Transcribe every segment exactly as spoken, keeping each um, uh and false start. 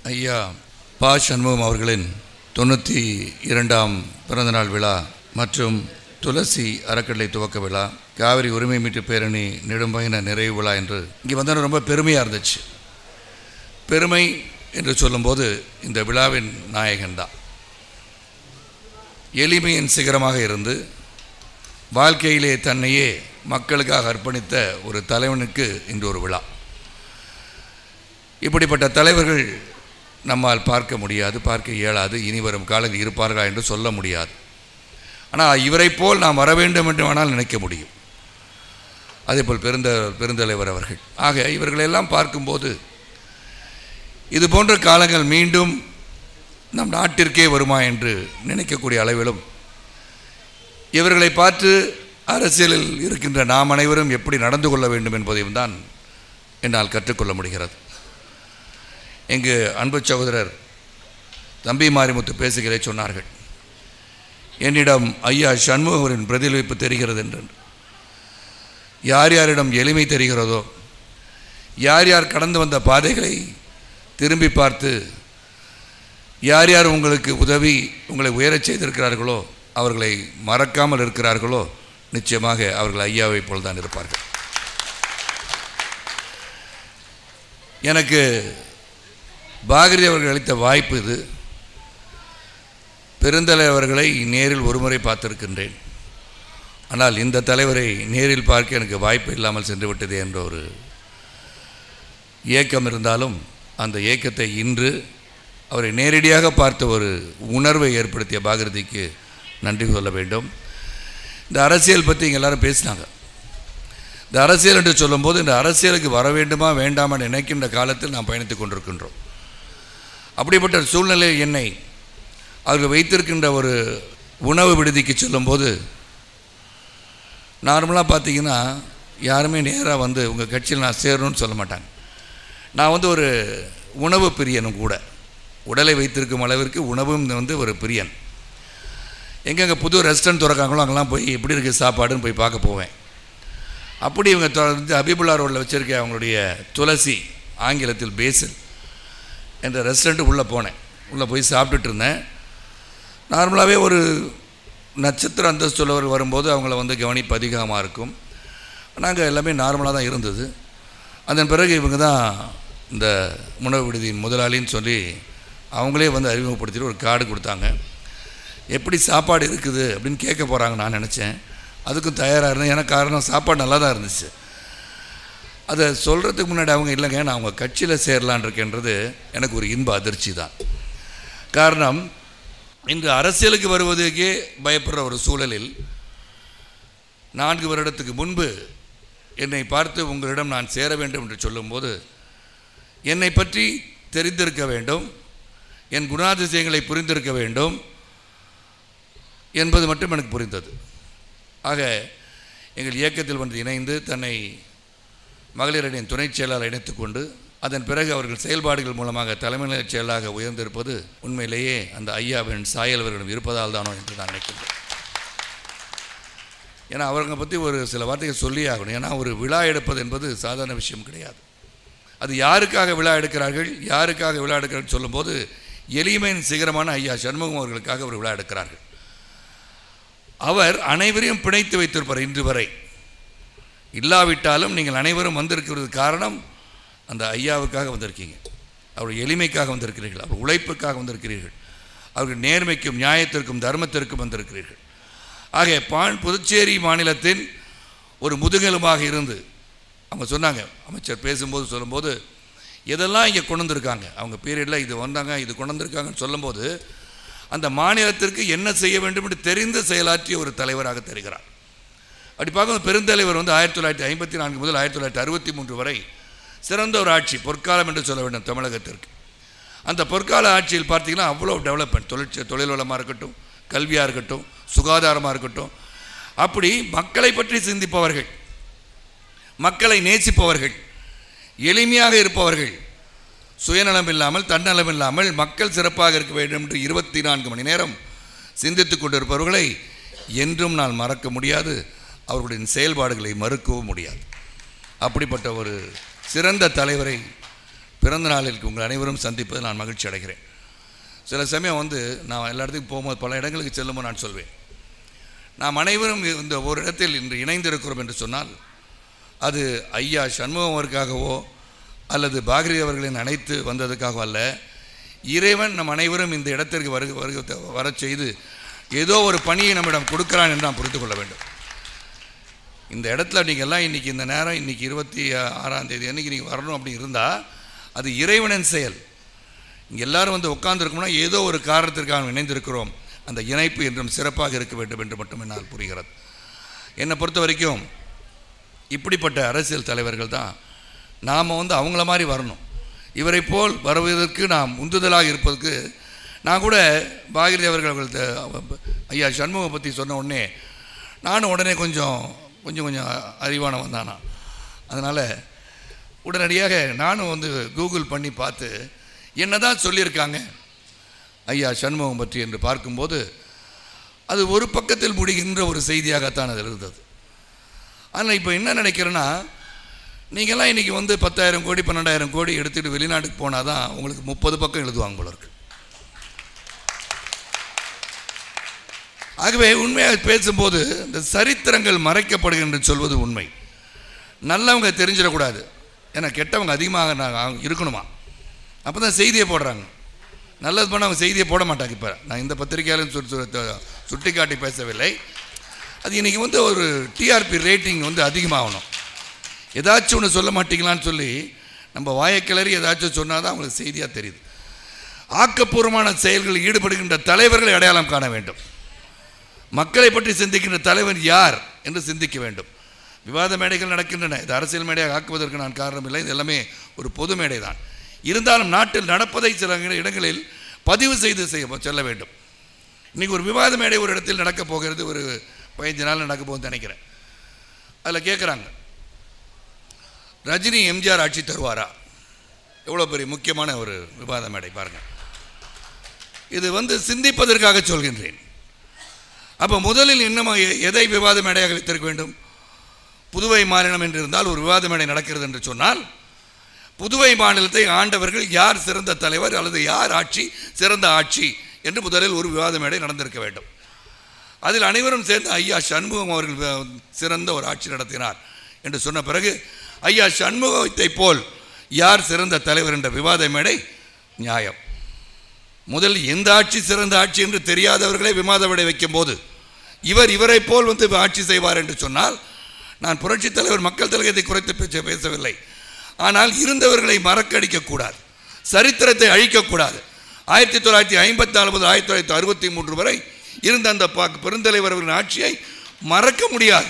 ஐயா பா சண்முகம் அவர்களின் தொண்ணூற்றி இரண்டாம் பிறந்தநாள் விழா மற்றும் துளசி அறக்கட்டளை துவக்க விழா, காவிரி உரிமை மீட்பு பேரணி நெடும்பயண நிறைவு விழா என்று இங்கே வந்தால் ரொம்ப பெருமையாக இருந்துச்சு. பெருமை என்று சொல்லும்போது இந்த விழாவின் நாயகன்தான். எளிமையின் சிகரமாக இருந்து வாழ்க்கையிலே தன்னையே மக்களுக்காக அர்ப்பணித்த ஒரு தலைவனுக்கு இன்று ஒரு விழா. இப்படிப்பட்ட தலைவர்கள் நம்மால் பார்க்க முடியாது, பார்க்க இயலாது, இனி வரும் காலத்தில் இருப்பார்களா என்று சொல்ல முடியாது. ஆனால் இவரை போல் நாம் வர வேண்டும் என்று வேணால் நினைக்க முடியும். அதேபோல் பெருந்த பெருந்தலைவர் அவர்கள். ஆக இவர்களெல்லாம் பார்க்கும்போது இது போன்ற காலங்கள் மீண்டும் நம் நாட்டிற்கே வருமா என்று நினைக்கக்கூடிய அளவிலும் இவர்களை பார்த்து அரசியலில் இருக்கின்ற நாம் அனைவரும் எப்படி நடந்து கொள்ள வேண்டும் என்பதையும் தான் என்னால் கற்றுக்கொள்ள முடிகிறது. இங்கு அன்பு சகோதரர் தம்பி மாரிமுத்து பேசுகிறே சொன்னார்கள், என்னிடம் ஐயா சண்முகவரின் பிரதிபலிப்பு தெரிகிறது என்று. யார் யாரிடம் எளிமை தெரிகிறதோ, யார் யார் கடந்து வந்த பாதைகளை திரும்பி பார்த்து யார் யார் உங்களுக்கு உதவி உங்களை உயரச் செய்திருக்கிறார்களோ அவர்களை மறக்காமல் இருக்கிறார்களோ நிச்சயமாக அவர்கள் ஐயாவை போல் தான் இருப்பார்கள். எனக்கு பாரதி அவர்கள் அளித்த வாய்ப்பு இது. பெருந்தலைவர்களை நேரில் ஒருமுறை பார்த்திருக்கின்றேன், ஆனால் இந்த தலைவரை நேரில் பார்க்க எனக்கு வாய்ப்பு இல்லாமல் சென்று விட்டது என்ற ஒரு ஏக்கம் இருந்தாலும் அந்த ஏக்கத்தை இன்று அவரை நேரடியாக பார்த்த ஒரு உணர்வை ஏற்படுத்திய பாரதிக்கு நன்றி சொல்ல வேண்டும். இந்த அரசியல் பற்றி இங்கே எல்லாரும் பேசினாங்க. இந்த அரசியல் என்று சொல்லும்போது இந்த அரசியலுக்கு வர வேண்டுமா வேண்டாமா நினைக்கின்ற காலத்தில் நாம் பயணித்து கொண்டிருக்கின்றோம். அப்படிப்பட்ட சூழ்நிலை என்னை அவர்கள் வைத்திருக்கின்ற ஒரு உணவு விடுதிக்கு சொல்லும்போது நார்மலாக பார்த்தீங்கன்னா யாருமே நேராக வந்து உங்கள் கட்சியில் நான் சேரணும்னு சொல்ல மாட்டாங்க. நான் வந்து ஒரு உணவு பிரியனும் கூட, உடலை வைத்திருக்கும் அளவிற்கு உணவும் வந்து ஒரு பிரியன். எங்கெங்கே புது ரெஸ்டாரண்ட் திறக்காங்களோ அங்கெல்லாம் போய் எப்படி இருக்குது சாப்பாடுன்னு போய் பார்க்க போவேன். அப்படி இவங்க வந்து ஹபீபுல்லா ரோட்டில் வச்சுருக்க அவங்களுடைய துளசி, ஆங்கிலத்தில் பேசில் என்ற ரெஸ்டாரண்ட்டு உள்ளே போனேன். உள்ளே போய் சாப்பிட்டுட்டு இருந்தேன். நார்மலாகவே ஒரு நட்சத்திர அந்தஸ்துள்ளவர் வரும்போது அவங்கள வந்து கவனிப்பு அதிகமாக இருக்கும். நாங்கள் எல்லாமே நார்மலாக தான் இருந்தது. அதன் பிறகு இவங்க தான் இந்த உணவு விடுதியின் முதலாளின்னு சொல்லி அவங்களே வந்து அறிமுகப்படுத்திட்டு ஒரு கார்டு கொடுத்தாங்க. எப்படி சாப்பாடு இருக்குது அப்படின்னு கேட்க போகிறாங்க நான் நினச்சேன். அதுக்கும் தயாராக இருந்தேன். ஏன்னா காரணம் சாப்பாடு நல்லா தான் இருந்துச்சு. அதை சொல்கிறதுக்கு முன்னாடி அவங்க இல்லைங்க நான் அவங்க கட்சியில் சேரலான் இருக்கேன்றது எனக்கு ஒரு இன்ப அதிர்ச்சி தான். காரணம், இன்று அரசியலுக்கு வருவதற்கே பயப்படுற ஒரு சூழலில் நான்கு வருடத்துக்கு முன்பு என்னை பார்த்து உங்களிடம் நான் சேர வேண்டும் என்று சொல்லும்போது என்னை பற்றி தெரிந்திருக்க வேண்டும், என் குணாதிசயங்களை புரிந்திருக்க வேண்டும் என்பது மட்டும் எனக்கு புரிந்தது. ஆக எங்கள் இயக்கத்தில் வந்து இணைந்து தன்னை மகளிரணியின் துணைச் செயலாளர் இணைத்துக்கொண்டு அதன் பிறகு அவர்கள் செயல்பாடுகள் மூலமாக தலைமை செயலாளராக உயர்ந்திருப்பது உண்மையிலேயே அந்த ஐயாவின் சாயல்வர்களிடம் இருப்பதால் தானோ என்று நான் நினைக்கின்றேன். ஏன்னா அவர்களை பற்றி ஒரு சில வார்த்தைகள் சொல்லி ஆகணும். ஏன்னா ஒரு விழா எடுப்பது என்பது சாதாரண விஷயம் கிடையாது. அது யாருக்காக விழா எடுக்கிறார்கள், யாருக்காக விழா எடுக்கிறார்கள் சொல்லும்போது எளிமையின் சிகரமான ஐயா சண்முகம் அவர்களுக்காக ஒரு விழா எடுக்கிறார்கள். அவர் அனைவரையும் பிணைத்து வைத்திருப்பார். இன்று வரை இல்லாவிட்டாலும் நீங்கள் அனைவரும் வந்திருக்கிறது காரணம் அந்த ஐயாவுக்காக வந்திருக்கீங்க, அவருடைய எளிமைக்காக வந்திருக்கிறீர்கள், அவர் உழைப்புக்காக வந்திருக்கிறீர்கள், அவர்கள் நேர்மைக்கும் நியாயத்திற்கும் தர்மத்திற்கும் வந்திருக்கிறீர்கள். ஆக பான் புதுச்சேரி மாநிலத்தின் ஒரு முதுகெலும்பாக இருந்து அவங்க சொன்னாங்க, அமைச்சர் பேசும்போது சொல்லும்போது எதெல்லாம் இங்கே கொண்டு வந்திருக்காங்க, அவங்க பீரியடில் இது வந்தாங்க இது கொண்டு வந்திருக்காங்கன்னு சொல்லும்போது அந்த மாநிலத்திற்கு என்ன செய்ய வேண்டும் என்று தெரிந்து செயலாற்றிய ஒரு தலைவராக தெரிகிறார். அப்படி பார்க்கும் பெருந்தலைவர் வந்து ஆயிரத்தி தொள்ளாயிரத்தி ஐம்பத்தி நான்கு முதல் ஆயிரத்தி தொள்ளாயிரத்தி அறுபத்தி மூன்று வரை சிறந்த ஒரு ஆட்சி, பொற்காலம் என்று சொல்ல வேண்டும் தமிழகத்திற்கு. அந்த பொற்கால ஆட்சியில் பார்த்தீங்கன்னா அவ்வளோ டெவலப்மெண்ட், தொழிற்ச தொழில் வளமாக இருக்கட்டும், கல்வியாக இருக்கட்டும், சுகாதாரமாக இருக்கட்டும், அப்படி மக்களை பற்றி சிந்திப்பவர்கள், மக்களை நேசிப்பவர்கள், எளிமையாக இருப்பவர்கள், சுயநலம் இல்லாமல் தன்னலம் இல்லாமல் மக்கள் சிறப்பாக இருக்க வேண்டும் என்று இருபத்தி நான்கு மணி நேரம் சிந்தித்து கொண்டிருப்பவர்களை என்றும் நான் மறக்க முடியாது, அவர்களுடைய செயல்பாடுகளை மறுக்கவும் முடியாது. அப்படிப்பட்ட ஒரு சிறந்த தலைவரை பிறந்த நாளில் உங்கள் அனைவரும் சந்திப்பது நான் மகிழ்ச்சி அடைகிறேன். சில சமயம் வந்து நான் எல்லா இடத்துக்கும் போகும்போது பல இடங்களுக்கு செல்லும்போது நான் சொல்வேன், நாம் அனைவரும் இந்த ஒரு இடத்தில் இன்று இணைந்திருக்கிறோம் என்று சொன்னால் அது ஐயா சண்முகம் அவருக்காகவோ அல்லது பாக்ரி அவர்களின் அனைத்து வந்ததுக்காகவோ அல்ல. இறைவன் நம் அனைவரும் இந்த இடத்திற்கு வருக வருக வர செய்து ஏதோ ஒரு பணியை நம்மிடம் கொடுக்கிறான் என்று நாம் புரிந்து கொள்ள வேண்டும். இந்த இடத்துல நீங்கள் எல்லாம் இன்றைக்கி இந்த நேரம் இன்றைக்கி இருபத்தி ஆறாம் தேதி அன்றைக்கி நீங்கள் வரணும் அப்படி இருந்தால் அது இறைவனின் செயல். இங்கே எல்லோரும் வந்து உட்கார்ந்துருக்கோம்னா ஏதோ ஒரு காரணத்திற்காக இணைந்திருக்கிறோம். அந்த இணைப்பு என்றும் சிறப்பாக இருக்க வேண்டும் என்று மட்டும் என்னால் புரிகிறது. என்னை பொறுத்த வரைக்கும் இப்படிப்பட்ட அரசியல் தலைவர்கள் தான் நாம் வந்து அவங்கள மாதிரி வரணும். இவரை போல் வருவதற்கு நாம் உந்துதலாக இருப்பதற்கு நான் கூட பாகிரி அவர்கள் ஐயா சண்முகம் பற்றி சொன்ன உடனே நானும் உடனே கொஞ்சம் கொஞ்சம் கொஞ்சம் அறிவானவன் தானா. அதனால் உடனடியாக நானும் வந்து கூகுள் பண்ணி பார்த்து என்ன தான் சொல்லியிருக்காங்க ஐயா சண்முகம் பற்றி என்று பார்க்கும்போது அது ஒரு பக்கத்தில் முடிகின்ற ஒரு செய்தியாகத்தான் அது இருந்தது. ஆனால் இப்போ என்ன நினைக்கிறேன்னா, நீங்கள்லாம் இன்றைக்கி வந்து பத்தாயிரம் கோடி பன்னெண்டாயிரம் கோடி எடுத்துகிட்டு வெளிநாட்டுக்கு போனால் தான் உங்களுக்கு முப்பது பக்கம் எழுதுவாங்க போல இருக்கு. ஆகவே உண்மையாக பேசும்போது இந்த சரித்திரங்கள் மறைக்கப்படுகின்ற சொல்வது உண்மை. நல்லவங்க தெரிஞ்சிடக்கூடாது, ஏன்னா கெட்டவங்க அதிகமாக இருக்கணுமா, அப்போ தான் செய்தியை போடுறாங்க. நல்லது பண்ண அவங்க செய்தியை போட மாட்டாங்க. இப்போ நான் இந்த பத்திரிகையாலும் சுட்டி காட்டி பேசவில்லை. அது இன்றைக்கி வந்து ஒரு டிஆர்பி ரேட்டிங் வந்து அதிகமாகணும். ஏதாச்சும் ஒன்று சொல்ல மாட்டீங்களான்னு சொல்லி நம்ம வாயக்கிளறி ஏதாச்சும் சொன்னால் தான் அவங்களுக்கு செய்தியாக தெரியுது. ஆக்கப்பூர்வமான செயல்களில் ஈடுபடுகின்ற தலைவர்களை அடையாளம் காண வேண்டும். மக்களை பற்றி சிந்திக்கின்ற தலைவர் யார் என்று சிந்திக்க வேண்டும். விவாத மேடைகள் நடக்கின்றன. இது அரசியல் மேடையாக ஆக்குவதற்கு நான் காரணம் இல்லை. இது எல்லாமே ஒரு பொது மேடை தான். இருந்தாலும் நாட்டில் நடப்பதை சில இடங்களில் பதிவு செய்து செய்ய செல்ல வேண்டும். இன்றைக்கி ஒரு விவாத மேடை ஒரு இடத்தில் நடக்கப் போகிறது, ஒரு பதினஞ்சு நாள் நடக்க போகுதுன்னு நினைக்கிறேன். அதில் கேட்குறாங்க, ரஜினி எம்ஜிஆர் ஆட்சி தருவாரா? எவ்வளோ பெரிய முக்கியமான ஒரு விவாத மேடை பாருங்கள். இது வந்து சிந்திப்பதற்காக சொல்கின்றேன். அப்போ முதலில் இன்னும் எதை விவாத மேடையாக வைத்திருக்க வேண்டும்? புதுவை மாநிலம் என்று இருந்தால் ஒரு விவாத மேடை நடக்கிறது என்று சொன்னால் புதுவை மாநிலத்தை ஆண்டவர்கள் யார் சிறந்த தலைவர் அல்லது யார் ஆட்சி சிறந்த ஆட்சி என்று முதலில் ஒரு விவாத மேடை நடந்திருக்க வேண்டும். அதில் அனைவரும் சேர்ந்து ஐயா சண்முகம் அவர்கள் சிறந்த ஒரு ஆட்சி நடத்தினார் என்று சொன்ன பிறகு ஐயா சண்முகத்தை போல் யார் சிறந்த தலைவர் என்ற விவாத மேடை நியாயம். முதல் எந்த ஆட்சி சிறந்த ஆட்சி என்று தெரியாதவர்களே விவாத மேடை வைக்கும் போது இவர் இவரை போல் வந்து ஆட்சி செய்வார் என்று சொன்னால், நான் புரட்சி தலைவர் மக்கள் தலைவரை குறைத்து பேச்ச பேசவில்லை, ஆனால் இருந்தவர்களை மறக்கடிக்கக்கூடாது, சரித்திரத்தை அழிக்கக்கூடாது. ஆயிரத்தி தொள்ளாயிரத்தி ஐம்பத்தி நாலு முதல் ஆயிரத்தி தொள்ளாயிரத்தி அறுபத்தி மூன்று வரை இருந்த அந்த பெருந்தலைவர் அவர்களின் ஆட்சியை மறக்க முடியாது.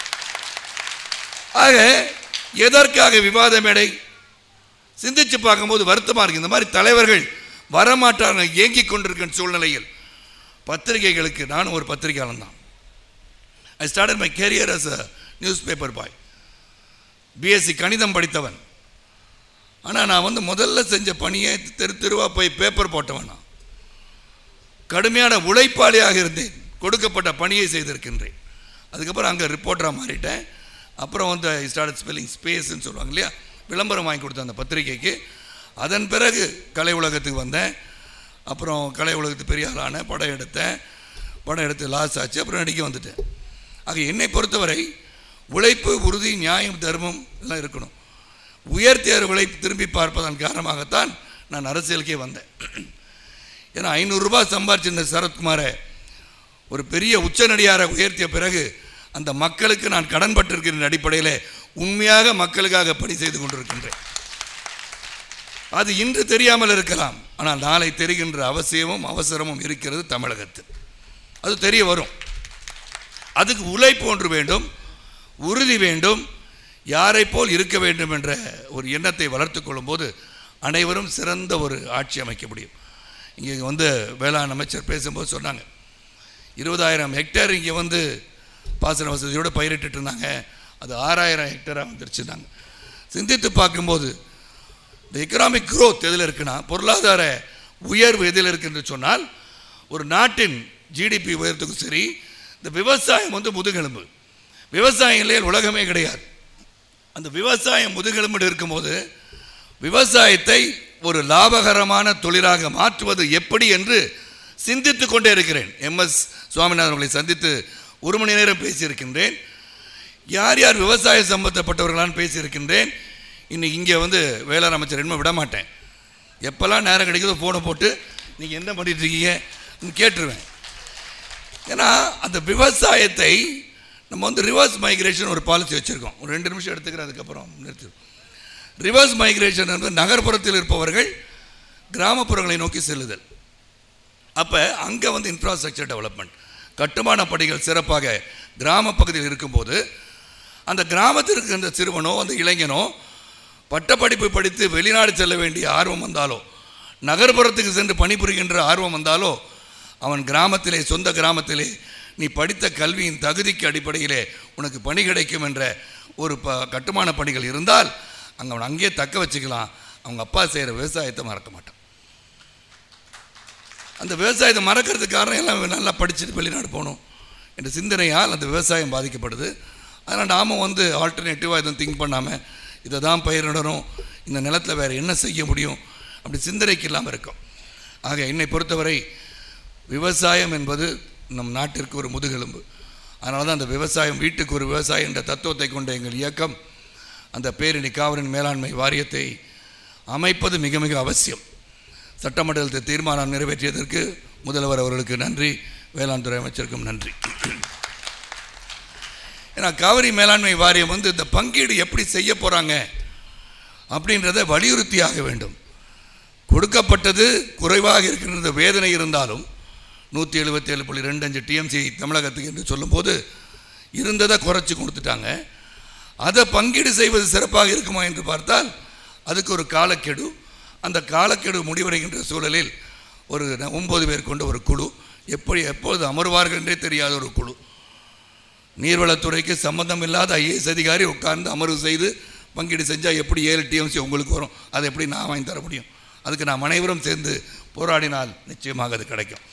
ஆக எதற்காக விவாத மேடை? சிந்திச்சு பார்க்கும்போது வருத்தமாக இருக்கு. இந்த மாதிரி தலைவர்கள் வரமாட்டார்கள் ஏங்கிக் கொண்டிருக்கிற சூழ்நிலையில் பத்திரிகைகளுக்கு, நானும் ஒரு பத்திரிகையாளன் தான். I started my career as a newspaper boy. BSc கணிதம் படித்தவன். ஆனால் நான் வந்து முதல்ல செஞ்ச பணியை தெரு தெருவாக போய் பேப்பர் போட்டவன். நான் கடுமையான உழைப்பாளியாக இருந்தேன். கொடுக்கப்பட்ட பணியை செய்திருக்கின்றேன். அதுக்கப்புறம் அங்கே ரிப்போர்ட்டராக மாறிட்டேன். அப்புறம் வந்து ஐ ஸ்டார்டட் ஸ்பெல்லிங் ஸ்பேஸ்ன்னு சொல்லுவாங்க இல்லையா, விளம்பரம் வாங்கி கொடுத்த அந்த பத்திரிகைக்கு. அதன் பிறகு கலை உலகத்துக்கு வந்தேன். அப்புறம் கலை உலகத்துக்கு பெரிய ஆளான படம் எடுத்தேன். படம் எடுத்து லாஸ் ஆச்சு. அப்புறம் நடிக்க வந்துட்டேன். ஆக என்னை பொறுத்தவரை உழைப்பு, உறுதி, நியாயம், தர்மம் எல்லாம் இருக்கணும். உயர்த்தியர் உழைப்பு திரும்பி பார்ப்பதன் காரணமாகத்தான் நான் அரசியலுக்கே வந்தேன். ஏன்னா ஐநூறுரூபா சம்பாரிச்சிருந்த சரத்குமாரை ஒரு பெரிய உச்சநடிகாரை உயர்த்திய பிறகு அந்த மக்களுக்கு நான் கடன்பட்டிருக்கிற அடிப்படையில் உண்மையாக மக்களுக்காக பணி செய்து கொண்டிருக்கின்றேன். அது இன்று தெரியாமல் இருக்கலாம், ஆனால் நாளை தெரிகின்ற அவசியமும் அவசரமும் இருக்கிறது தமிழகத்தில். அது தெரிய வரும். அதுக்கு உழைப்பு ஒன்று வேண்டும், உறுதி வேண்டும், யாரை போல் இருக்க வேண்டும் என்ற ஒரு எண்ணத்தை வளர்த்து கொள்ளும்போது அனைவரும் சிறந்த ஒரு ஆட்சி அமைக்க முடியும். இங்கே வந்து வேளாண் அமைச்சர் பேசும்போது சொன்னாங்க, இருபதாயிரம் ஹெக்டேர் இங்கே வந்து பாசன வசதியோடு பயிரிட்டு இருந்தாங்க, அது ஆறாயிரம் ஹெக்டராக வந்துருச்சுனாங்க. சிந்தித்து பார்க்கும்போது இந்த எக்கனாமிக் க்ரோத் எதில் இருக்குன்னா, பொருளாதார உயர்வு எதில் இருக்குன்னு சொன்னால் ஒரு நாட்டின் ஜிடிபி உயர்த்துக்கும் சரி, இந்த விவசாயம் வந்து முதுகெலும்பு. விவசாயம் இல்லையா உலகமே கிடையாது. அந்த விவசாயம் முதுகெலும்பு இருக்கும்போது விவசாயத்தை ஒரு லாபகரமான தொழிலாக மாற்றுவது எப்படி என்று சிந்தித்து கொண்டே இருக்கிறேன். எம் எஸ் சுவாமிநாதன் அவர்களை சந்தித்து ஒரு மணி நேரம் பேசியிருக்கின்றேன். யார் யார் விவசாய சம்பந்தப்பட்டவர்களான்னு பேசியிருக்கின்றேன். இன்னைக்கு இங்கே வந்து வேளாண் அமைச்சர் என்ன விட மாட்டேன். எப்போல்லாம் நேரம் கிடைக்குதோ ஃபோனை போட்டு நீங்கள் என்ன பண்ணிட்டு இருக்கீங்க கேட்டுருவேன். ஏன்னா அந்த விவசாயத்தை நம்ம வந்து ரிவர்ஸ் மைக்ரேஷன் ஒரு பாலிசி வச்சுருக்கோம். ஒரு ரெண்டு நிமிஷம் எடுத்துக்கிறேன், அதுக்கப்புறம் நிறுத்திடுவோம். ரிவர்ஸ் மைக்ரேஷன் என்பது நகர்ப்புறத்தில் இருப்பவர்கள் கிராமப்புறங்களை நோக்கி செல்லுதல். அப்போ அங்கே வந்து இன்ஃப்ராஸ்ட்ரக்சர் டெவலப்மெண்ட், கட்டுமான பணிகள் சிறப்பாக கிராம பகுதியில் இருக்கும்போது அந்த கிராமத்திற்கு அந்த சிறுவனோ அந்த இளைஞனோ பட்டப்படிப்பு படித்து வெளிநாடு செல்ல வேண்டிய ஆர்வம் வந்தாலோ, நகர்ப்புறத்துக்கு சென்று பணிபுரிகின்ற ஆர்வம் வந்தாலோ, அவன் கிராமத்திலே சொந்த கிராமத்திலே நீ படித்த கல்வியின் தகுதிக்கு அடிப்படையிலே உனக்கு பணி கிடைக்கும் என்ற ஒரு ப கட்டுமான பணிகள் இருந்தால் அங்கே அவன் அங்கேயே தக்க வச்சுக்கலாம். அவங்க அப்பா செய்கிற விவசாயத்தை மறக்க மாட்டான். அந்த விவசாயத்தை மறக்கிறதுக்கு காரணம் எல்லாம் நல்லா படிச்சுட்டு வெளிநாடு போகணும் என்ற சிந்தனையால் அந்த விவசாயம் பாதிக்கப்படுது. அதனால் நாம் வந்து ஆல்டர்னேட்டிவாக எதுவும் திங்க் பண்ணாமல் இதை தான் பயிரிடணும், இந்த நிலத்தில் வேறு என்ன செய்ய முடியும் அப்படி சிந்தனைக்கு இல்லாமல் இருக்கும். ஆக என்னை பொறுத்தவரை விவசாயம் என்பது நம் நாட்டிற்கு ஒரு முதுகெலும்பு. அதனால தான் அந்த விவசாயம் வீட்டுக்கு ஒரு விவசாயம் என்ற தத்துவத்தை கொண்ட எங்கள் இயக்கம் அந்த பேரிணி காவிரி மேலாண்மை வாரியத்தை அமைப்பது மிக மிக அவசியம். சட்டமன்றத்தில் தீர்மானம் நிறைவேற்றியதற்கு முதல்வர் அவர்களுக்கு நன்றி, வேளாண் துறை அமைச்சருக்கும் நன்றி. ஏன்னா காவிரி மேலாண்மை வாரியம் வந்து இந்த பங்கீடு எப்படி செய்ய போகிறாங்க அப்படின்றத வலியுறுத்தியாக வேண்டும். கொடுக்கப்பட்டது குறைவாக இருக்கின்ற வேதனை இருந்தாலும் நூற்றி எழுபத்தி ஏழு புள்ளி ரெண்டு அஞ்சு டிஎம்சி தமிழகத்துக்கு என்று சொல்லும்போது இருந்ததை குறைச்சி கொடுத்துட்டாங்க. அதை பங்கீடு செய்வது சிறப்பாக இருக்குமா என்று பார்த்தால் அதுக்கு ஒரு காலக்கெடு, அந்த காலக்கெடு முடிவடைகின்ற சூழலில் ஒரு ஒன்பது பேர் கொண்ட ஒரு குழு, எப்படி எப்பொழுது அமர்வார்கள் என்றே தெரியாத ஒரு குழு, நீர்வளத்துறைக்கு சம்பந்தம் இல்லாத ஐஏஎஸ் அதிகாரி உட்கார்ந்து அமர்வு செய்து பங்கீடு செஞ்சால் எப்படி ஏழு டிஎம்சி உங்களுக்கு வரும், அதை எப்படி நான் வாங்கி தர முடியும்? அதுக்கு நாம் அனைவரும் சேர்ந்து போராடினால் நிச்சயமாக அது கிடைக்கும்.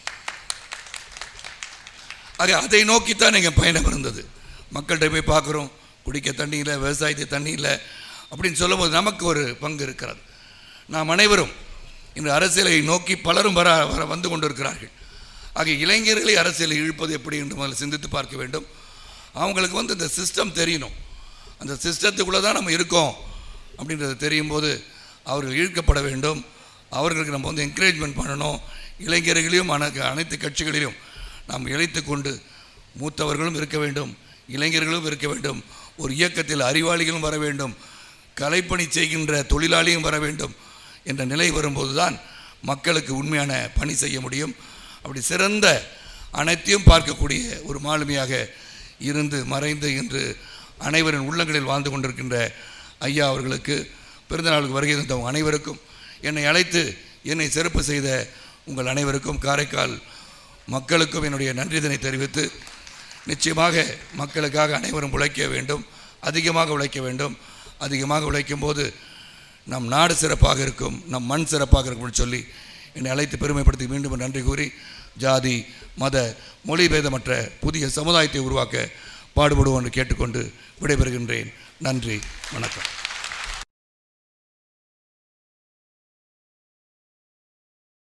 ஆக அதை நோக்கித்தான் எங்கள் பயணம் இருந்தது. மக்கள்கிட்ட போய் பார்க்குறோம், குடிக்க தண்ணி இல்லை, விவசாயத்தை தண்ணி இல்லை அப்படின்னு சொல்லும்போது நமக்கு ஒரு பங்கு இருக்கிறது. நாம் அனைவரும் இன்று அரசியலை நோக்கி பலரும் வர வர வந்து கொண்டு இருக்கிறார்கள். ஆக இளைஞர்களை அரசியலை இழுப்பது எப்படி என்று முதல்ல சிந்தித்து பார்க்க வேண்டும். அவங்களுக்கு வந்து இந்த சிஸ்டம் தெரியணும், அந்த சிஸ்டத்துக்குள்ளே தான் நம்ம இருக்கோம் அப்படின்றது தெரியும் போது அவர்கள் இழுக்கப்பட வேண்டும். அவர்களுக்கு நம்ம வந்து என்கரேஜ்மெண்ட் பண்ணணும். இளைஞர்களையும் அன அனைத்து கட்சிகளிலும் நாம் இழைத்து கொண்டு மூத்தவர்களும் இருக்க வேண்டும், இளைஞர்களும் இருக்க வேண்டும், ஒரு இயக்கத்தில் அறிவாளிகளும் வர வேண்டும், கலைப்பணி செய்கின்ற தொழிலாளியும் வர வேண்டும் என்ற நிலை வரும்போது தான் மக்களுக்கு உண்மையான பணி செய்ய முடியும். அப்படி சிறந்த அனைத்தையும் பார்க்கக்கூடிய ஒரு மாலுமியாக இருந்து மறைந்து இன்று அனைவரின் உள்ளங்களில் வாழ்ந்து கொண்டிருக்கின்ற ஐயா அவர்களுக்கு, பிறந்தநாளுக்கு வருகை தந்தவங்க அனைவருக்கும், என்னை அழைத்து என்னை சிறப்பு செய்த உங்கள் அனைவருக்கும், காரைக்கால் மக்களுக்கும் என்னுடைய நன்றிதனை தெரிவித்து, நிச்சயமாக மக்களுக்காக அனைவரும் உழைக்க வேண்டும், அதிகமாக உழைக்க வேண்டும். அதிகமாக உழைக்கும் போது நம் நாடு சிறப்பாக இருக்கும், நம் மண் சிறப்பாக இருக்கும்னு சொல்லி என்னை அழைத்து பெருமைப்படுத்தி மீண்டும் நன்றி கூறி, ஜாதி மத மொழி பேதமற்ற புதிய சமுதாயத்தை உருவாக்க பாடுபடுவோம் என்று கேட்டுக்கொண்டு விடைபெறுகின்றேன். நன்றி, வணக்கம்.